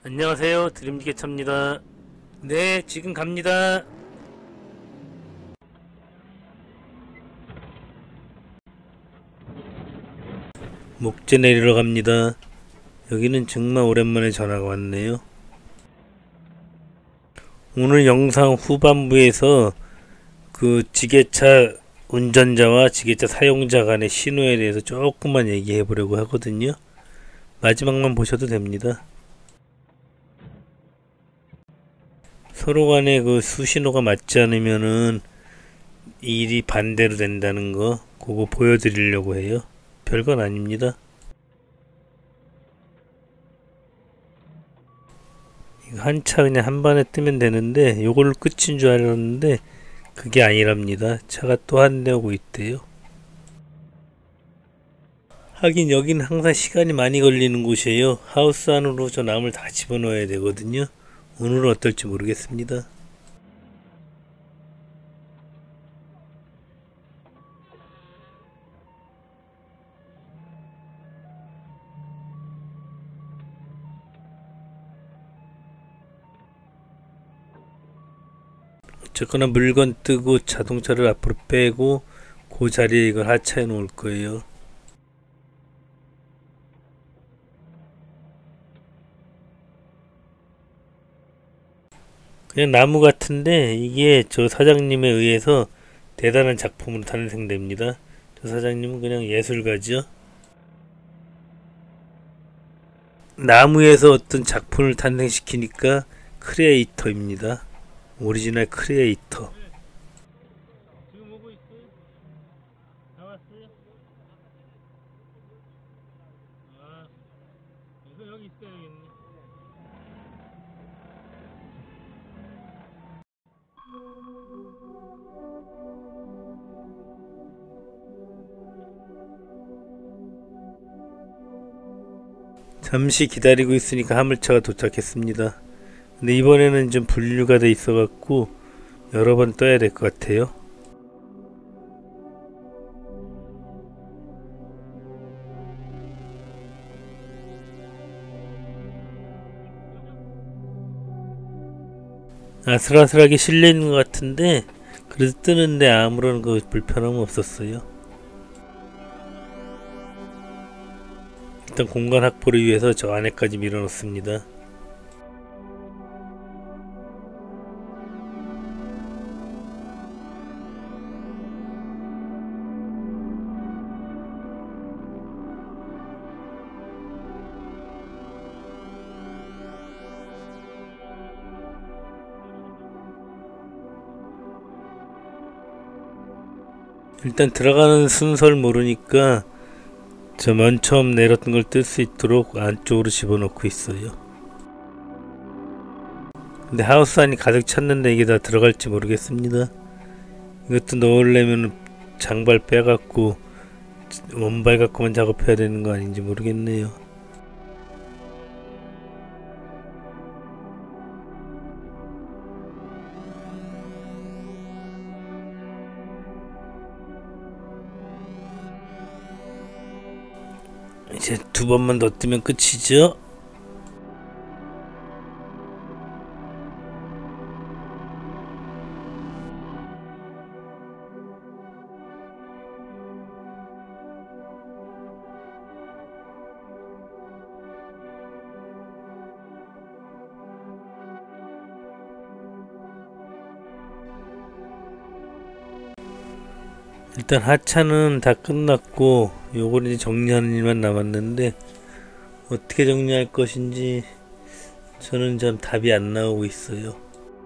안녕하세요. 드림지게차입니다. 네, 지금 갑니다. 목재 내리러 갑니다. 여기는 정말 오랜만에 전화가 왔네요. 오늘 영상 후반부에서 그 지게차 운전자와 지게차 사용자 간의 신호에 대해서 조금만 얘기해 보려고 하거든요. 마지막만 보셔도 됩니다. 서로 간에 그 수신호가 맞지 않으면은 일이 반대로 된다는 거, 그거 보여드리려고 해요. 별건 아닙니다. 이거 한 차 그냥 한 번에 뜨면 되는데, 요걸로 끝인 줄 알았는데, 그게 아니랍니다. 차가 또 한 대 오고 있대요. 하긴 여긴 항상 시간이 많이 걸리는 곳이에요. 하우스 안으로 저 나무를 다 집어넣어야 되거든요. 오늘은 어떨지 모르겠습니다. 어쨌거나 물건 뜨고 자동차를 앞으로 빼고 그 자리에 이걸 하차해 놓을 거예요. 그냥 나무 같은데 이게 저 사장님에 의해서 대단한 작품으로 탄생됩니다. 저 사장님은 그냥 예술가죠. 나무에서 어떤 작품을 탄생시키니까 크리에이터입니다. 오리지널 크리에이터. 지금 오고 있어요? 나왔어요? 아, 그래서 여기 있어야겠네. 잠시 기다리고 있으니까 화물차가 도착했습니다. 근데 이번에는 좀 분류가 돼 있어 갖고 여러 번 떠야 될 것 같아요. 아슬아슬하게 실려 있는 것 같은데 그래도 뜨는데 아무런 그 불편함은 없었어요. 일단 공간 확보를 위해서 저 안에까지 밀어넣습니다. 일단 들어가는 순서를 모르니까 저 맨 처음 내렸던 걸 뜰 수 있도록 안쪽으로 집어넣고 있어요. 근데 하우스 안이 가득 찼는데 이게 다 들어갈지 모르겠습니다. 이것도 넣으려면 장발 빼갖고 원발 갖고만 작업해야 되는 거 아닌지 모르겠네요. 이제 두 번만 더 뜨면 끝이죠. 일단 하차는 다 끝났고 요걸 이제 정리하는 일만 남았는데 어떻게 정리할 것인지 저는 참 답이 안 나오고 있어요.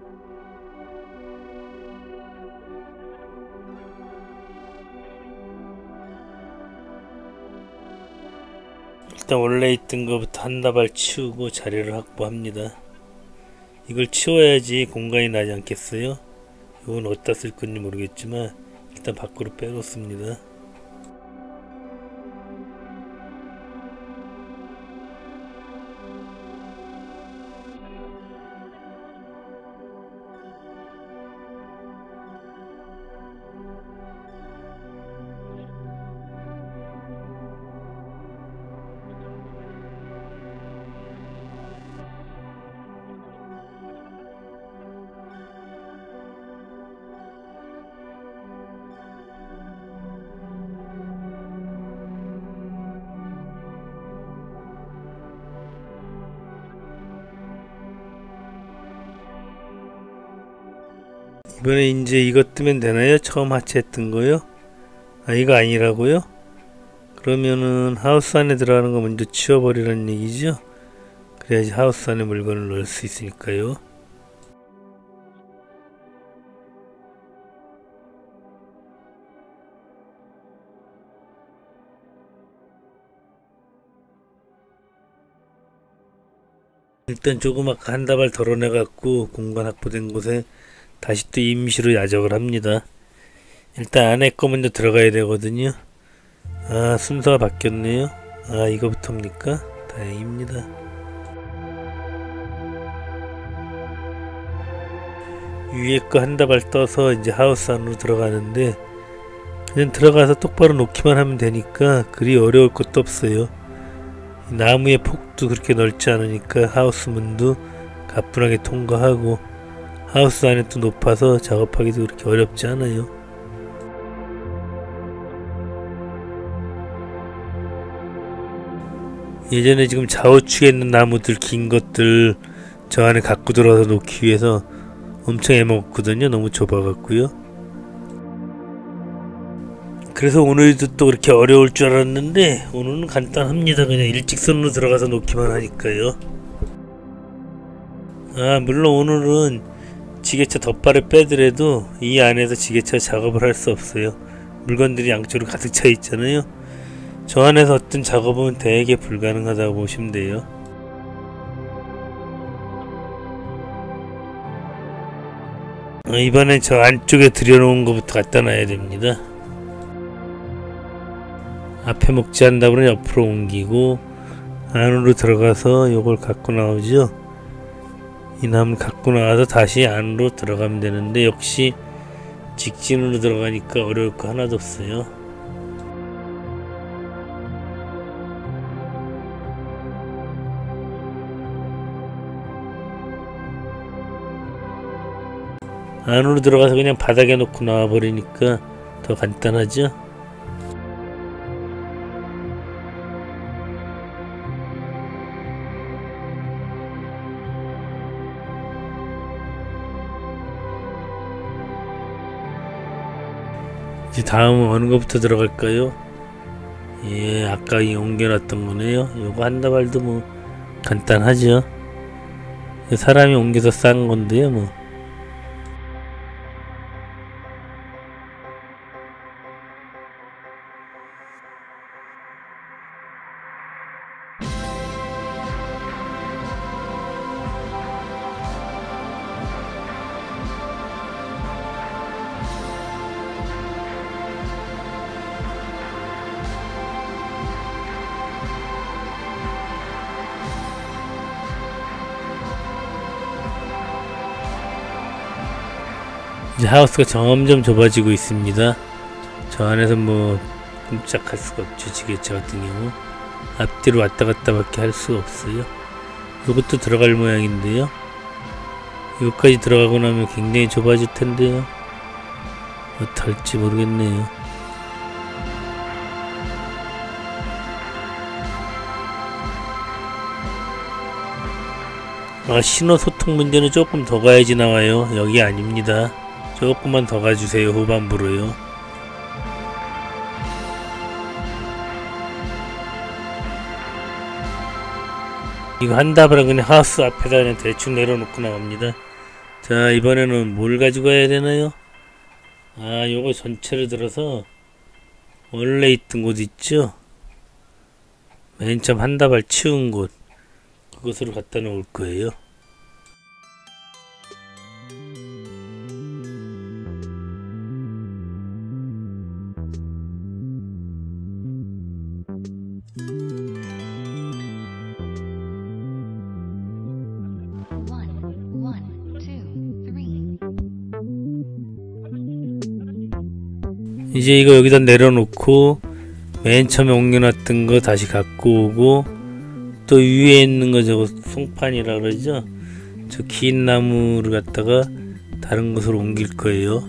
일단 원래 있던 것부터 한 다발 치우고 자리를 확보합니다. 이걸 치워야지 공간이 나지 않겠어요? 이건 어디다 쓸 건지 모르겠지만 일단 밖으로 빼놓습니다. 이번에 이제 이것 뜨면 되나요? 처음 하체했던 거요? 아, 이거 아니라고요? 그러면은 하우스 안에 들어가는 거 먼저 치워버리라는 얘기죠? 그래야지 하우스 안에 물건을 넣을 수 있으니까요. 일단 조그맣게 한 다발 덜어내 갖고 공간 확보된 곳에 다시 또 임시로 야적을 합니다. 일단 안에 거 먼저 들어가야 되거든요. 아, 순서가 바뀌었네요. 아, 이거부터입니까? 다행입니다. 위에 거 한 다발 떠서 이제 하우스 안으로 들어가는데 그냥 들어가서 똑바로 놓기만 하면 되니까 그리 어려울 것도 없어요. 나무의 폭도 그렇게 넓지 않으니까 하우스 문도 가뿐하게 통과하고 하우스 안에 또 높아서 작업하기도 그렇게 어렵지 않아요. 예전에 지금 좌우측에 있는 나무들 긴 것들 저 안에 갖고 들어와서 놓기 위해서 엄청 애먹었거든요. 너무 좁아갖고요. 그래서 오늘도 또 그렇게 어려울 줄 알았는데 오늘은 간단합니다. 그냥 일직선으로 들어가서 놓기만 하니까요. 아, 물론 오늘은 지게차 덧발을 빼더라도 이 안에서 지게차 작업을 할 수 없어요. 물건들이 양쪽으로 가득 차 있잖아요. 저 안에서 어떤 작업은 대개 불가능하다고 보시면 돼요. 이번엔 저 안쪽에 들여놓은 것부터 갖다 놔야 됩니다. 앞에 먹지 않다보면 옆으로 옮기고 안으로 들어가서 요걸 갖고 나오죠. 이 나무를 갖고 나와서 다시 안으로 들어가면 되는데 역시 직진으로 들어가니까 어려울 거 하나도 없어요. 안으로 들어가서 그냥 바닥에 놓고 나와 버리니까 더 간단하죠. 이제 다음은 어느 것부터 들어갈까요? 예, 아까 옮겨놨던 거네요. 요거 한 다발도 뭐 간단하죠. 사람이 옮겨서 싼 건데요 뭐. 이제 하우스가 점점 좁아지고 있습니다. 저 안에서 뭐 꼼짝할 수가 없죠. 지게차 같은 경우 앞뒤로 왔다 갔다 밖에 할 수가 없어요. 이것도 들어갈 모양인데요. 이것까지 들어가고 나면 굉장히 좁아질 텐데요. 어떡할지 모르겠네요. 아, 신호 소통 문제는 조금 더 가야지 나와요. 여기 아닙니다. 조금만 더 가주세요. 후반부로요. 이거 한 다발은 그냥 하우스 앞에다 그냥 대충 내려놓고 나갑니다. 자, 이번에는 뭘 가지고 가야 되나요? 아, 요거 전체를 들어서 원래 있던 곳 있죠? 맨 처음 한 다발 치운 곳, 그곳으로 갖다 놓을 거예요. 이제 이거 여기다 내려놓고 맨 처음에 옮겨놨던 거 다시 갖고 오고 또 위에 있는 거 저거 송판이라 그러죠. 저 긴 나무를 갖다가 다른 곳으로 옮길 거예요.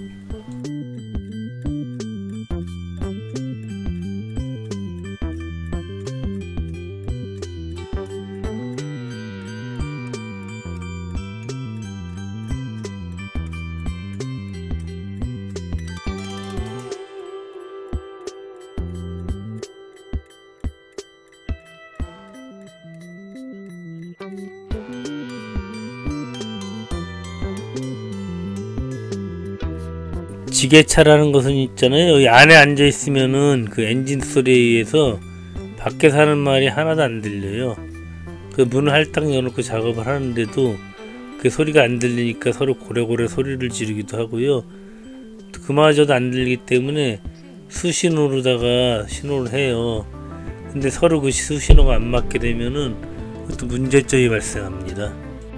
지게차라는 것은 있잖아요. 여기 안에 앉아 있으면은 그 엔진 소리에 의해서 밖에서 하는 말이 하나도 안 들려요. 그 문을 할딱 열어놓고 작업을 하는데도 그 소리가 안 들리니까 서로 고래고래 소리를 지르기도 하고요. 그마저도 안 들리기 때문에 수신호로다가 신호를 해요. 근데 서로 그 수신호가 안 맞게 되면은 또 문제점이 발생합니다.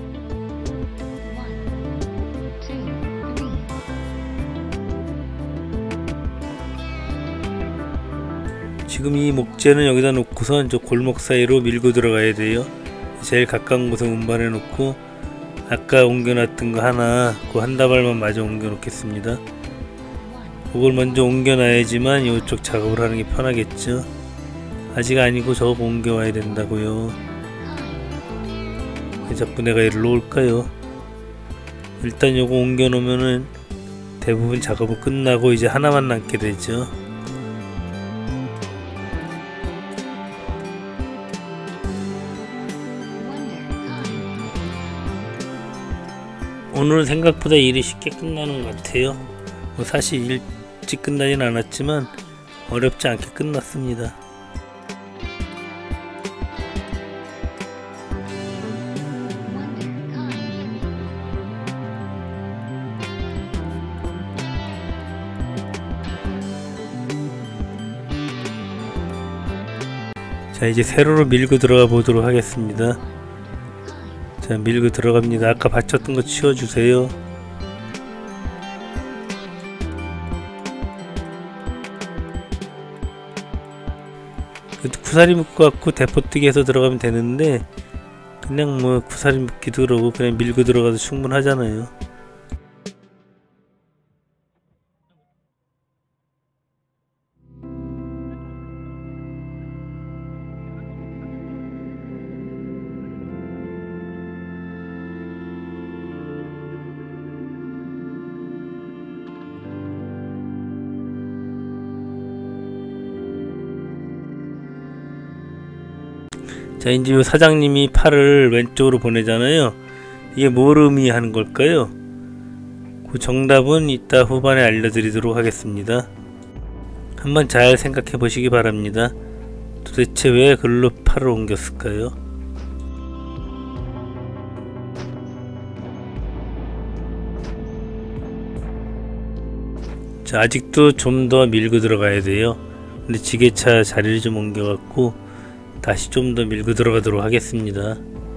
지금 이 목재는 여기다 놓고선 저 골목 사이로 밀고 들어가야 돼요. 제일 가까운 곳에 운반해 놓고 아까 옮겨놨던 거 하나 그 한 다발만 마저 옮겨 놓겠습니다. 그걸 먼저 옮겨 놔야지만 이쪽 작업을 하는 게 편하겠죠. 아직 아니고 저거 옮겨 와야 된다고요. 왜 자꾸 내가 이리로 올까요? 일단 요거 옮겨 놓으면은 대부분 작업은 끝나고 이제 하나만 남게 되죠. 오늘은 생각보다 일이 쉽게 끝나는 것 같아요. 사실 일찍 끝나진 않았지만 어렵지 않게 끝났습니다. 자, 이제 세로로 밀고 들어가 보도록 하겠습니다. 자, 밀고 들어갑니다. 아까 받쳤던 거 치워주세요. 구사리 묶고 갖고 대포뜨기 해서 들어가면 되는데 그냥 뭐 구사리 묶기도 그러고 그냥 밀고 들어가도 충분하잖아요. 자, 이제 요 사장님이 팔을 왼쪽으로 보내잖아요. 이게 뭘 의미하는 걸까요? 그 정답은 이따 후반에 알려드리도록 하겠습니다. 한번 잘 생각해 보시기 바랍니다. 도대체 왜 글로 팔을 옮겼을까요? 자, 아직도 좀 더 밀고 들어가야 돼요. 근데 지게차 자리를 좀 옮겨갖고 다시 좀 더 밀고 들어가도록 하겠습니다.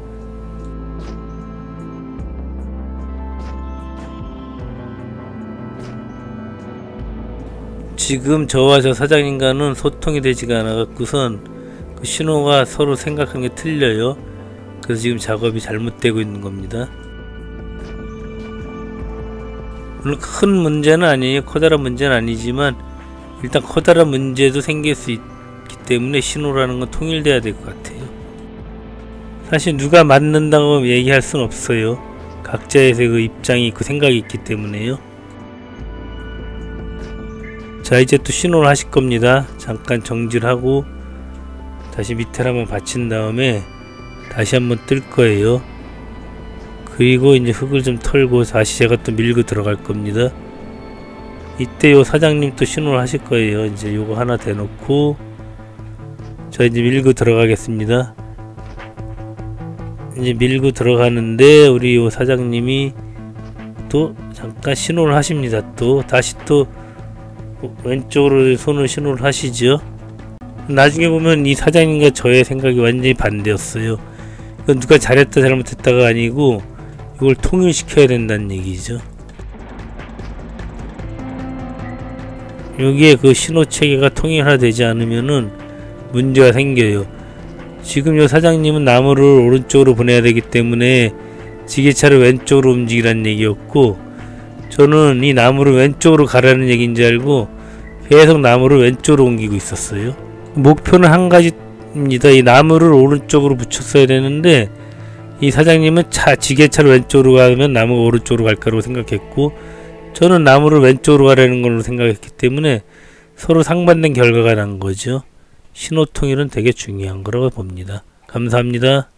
지금 저와 저 사장님과는 소통이 되지가 않아 갖고선 그 신호가 서로 생각하는 게 틀려요. 그래서 지금 작업이 잘못되고 있는 겁니다. 물론 큰 문제는 아니에요. 커다란 문제는 아니지만 일단 커다란 문제도 생길 수 있기 때문에 신호라는 건 통일돼야 될 것 같아요. 사실 누가 맞는다고 얘기할 순 없어요. 각자의 그 입장이 있고 생각이 있기 때문에요. 자, 이제 또 신호를 하실 겁니다. 잠깐 정지를 하고 다시 밑에를 한번 받친 다음에 다시 한번 뜰 거예요. 그리고 이제 흙을 좀 털고 다시 제가 또 밀고 들어갈 겁니다. 이때 요 사장님 또 신호를 하실 거예요. 이제 요거 하나 대놓고 자, 이제 밀고 들어가겠습니다. 이제 밀고 들어가는데 우리 요 사장님이 또 잠깐 신호를 하십니다. 또 다시 또 왼쪽으로 손을 신호를 하시죠. 나중에 보면 이 사장님과 저의 생각이 완전히 반대였어요. 이건 누가 잘했다 잘못했다가 아니고 이걸 통일시켜야 된다는 얘기죠. 여기에 그 신호 체계가 통일화되지 않으면은 문제가 생겨요. 지금 요 사장님은 나무를 오른쪽으로 보내야 되기 때문에 지게차를 왼쪽으로 움직이라는 얘기였고, 저는 이 나무를 왼쪽으로 가라는 얘기인지 알고 계속 나무를 왼쪽으로 옮기고 있었어요. 목표는 한 가지입니다. 이 나무를 오른쪽으로 붙였어야 되는데 이 사장님은 지게차를 왼쪽으로 가면 나무가 오른쪽으로 갈 거라고 생각했고, 저는 나무를 왼쪽으로 가라는 걸로 생각했기 때문에 서로 상반된 결과가 난 거죠. 신호 통일은 되게 중요한 거라고 봅니다. 감사합니다.